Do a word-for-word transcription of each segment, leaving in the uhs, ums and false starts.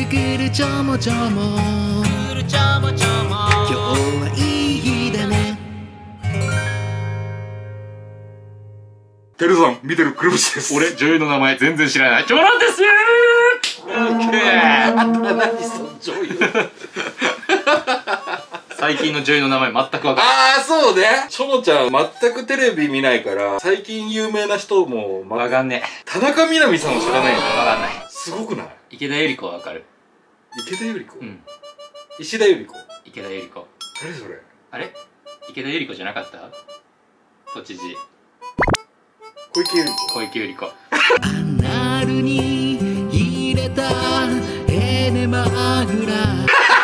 くるちょもちょも、くるちょもちょも、今日はいい日だね。 てるさん見てるくるぶしです。 俺女優の名前全然知らないチョモなんですよー。オッケー。 あんた何その女優最近の女優の名前全く分かんない。 ああそうね。ちょもちゃん全くテレビ見ないから最近有名な人も、ま、 分かんねえ。 田中みな実さんを知らないんだ。 分かんない。 すごくない？ 池田百合子は分かる。 池田百合子、 うん。 石田百合子、 池田百合子。 誰それ？ あれ池田百合子じゃなかった？都知事小池百合子。 小池百合子。 アナルに入れたエネマグラ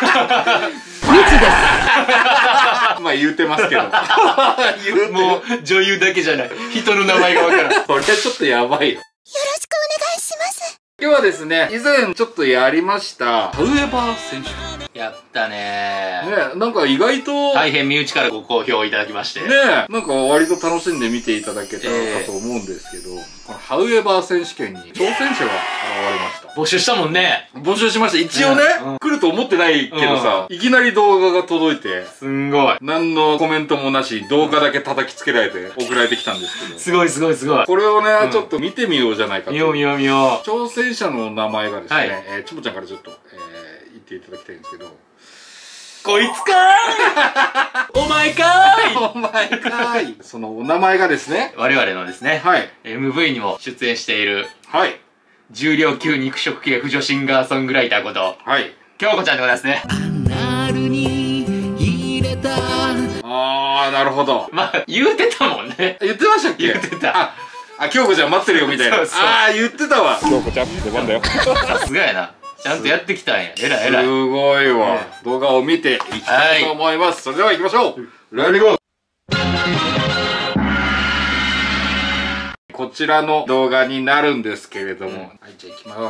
まあ言うてますけど言うてもう女優だけじゃない人の名前が分からん。 これはちょっとやばいよ。 よろしくお願いします。 今日はですね、以前ちょっとやりましたハウエバー選手権やったねね。なんか意外と大変身内からご好評いただきましてね、なんか割と楽しんで見ていただけたらかと思うんですけど、えー、このハウエバー選手権に挑戦者が現れました。 募集したもんね。 募集しました。一応ね、うんうん、来ると思ってないけどさ、うん、いきなり動画が届いて、 すんごい何のコメントもなし、動画だけ叩きつけられて送られてきたんですけど、 すごいすごいすごい。 これをね、うん、ちょっと見てみようじゃないかと。 見よう見よう見よう。挑戦者の名前がですね、はい、えー、ちょもちゃんからちょっと、えー、言っていただきたいんですけど、 こいつかーいお前かーいお前かーいそのお名前がですね、 我々のですね、はい、エムブイ にも出演している、はい、重量級肉食系不女シンガーソングライターこと、はい、京子ちゃんでございますね。 アナルに入れた。 あー、なるほど。 まあ、言うてたもんね。 言ってましたっけ？ 言ってた。 あ、あ、京子ちゃん待ってるよみたいな。そうそう、あー、言ってたわ。京子ちゃん、出番だよ。 さすがやな。ちゃんとやってきたんや。えらいえらい。 すごいわ。動画を見ていきたいと思います。それでは行きましょう。レディーゴー。こちらの動画になるんですけれども、うん、はい、じゃあ行きます。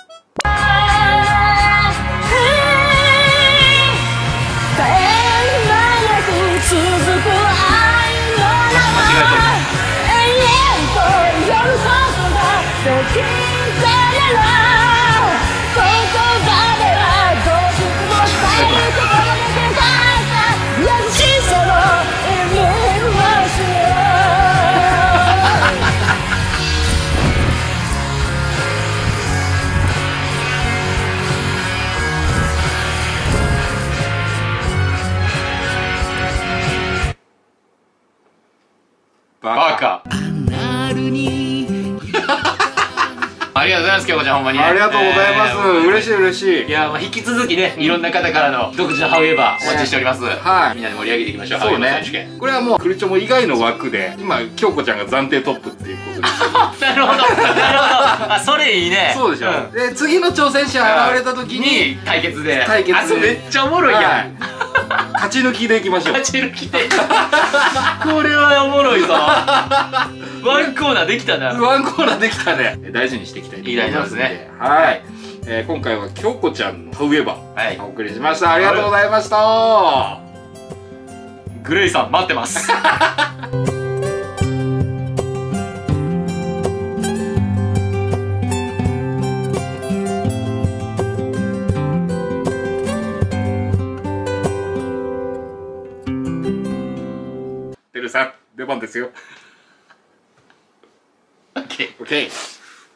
バカ。 ありがとうございます、京子ちゃん、ほんまに。 ありがとうございます。嬉しい嬉しい。 いや、まあ引き続きね、いろんな方からの独自のハウエバーお待ちしております。はい。みんなで盛り上げていきましょう。 そうね。これはもうクルチョモ以外の枠で、今京子ちゃんが暫定トップっていうことです。 なるほど。なるほど。あ、それいいね。 そうでしょ。で、次の挑戦者現れた時に対決で。 対決で。 あ、それめっちゃおもろいやん。 勝ち抜きでいきましょう。 勝ち抜きで。これはおもろいぞ。ワンコーナーできたな。 ワンコーナーできたね。大事にしていきたいと思いますね。はい。えー、今回は京子ちゃんのハウエバーお送りしました。ありがとうございました。 グレイさん待ってます。 てるさん出番ですよ。 オッケー。 オッケー。